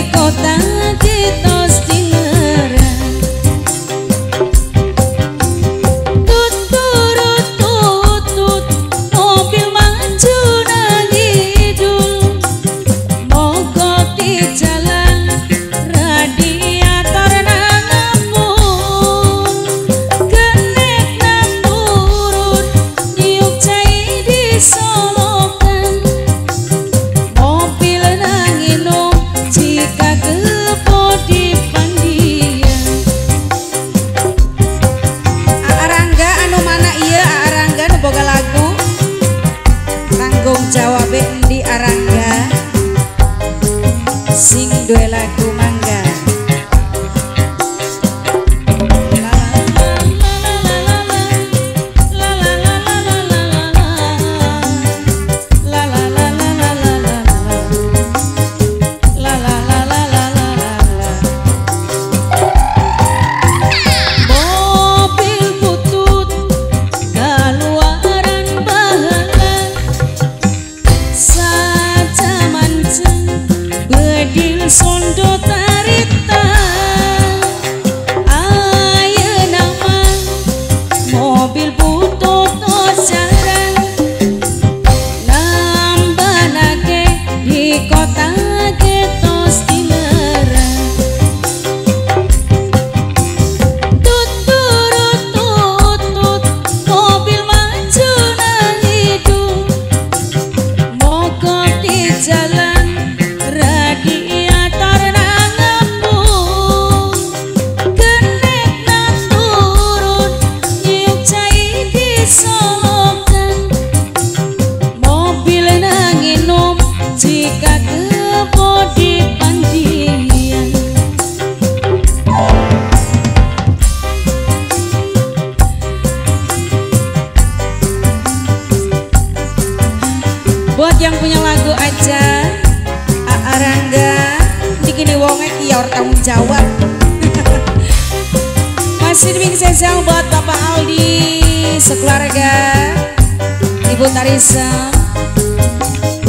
kota kita Tangerang. Tutut mobil maju nang idul, mogok di jalan radiator nang ngapung, kenek nang turun niup cai disolokan, mobil nang inung jika kepo di pandian. Arangga anu mana iya Arangga nu boga lagu tanggung jawab di Arangga sing duwe lagu mangga. Mobil butut kaluaran bahala, saja mancing bedil sondo tarita. Ayeuna mah mobil butut tos jarang, nambanake di kota getos Tangerang. Tutut mobil maju nang idul, mogok di jalan radiator nang ngapung, kenek nang turun niup cai disolokan, mobil nang inum jika kepo di pandian. Buat yang punya lagu aja Arangga dikini wonge kior tanggung jawab. Masih dibing sesang buat Bapak Aldi sekeluarga, Ibu Tarisa,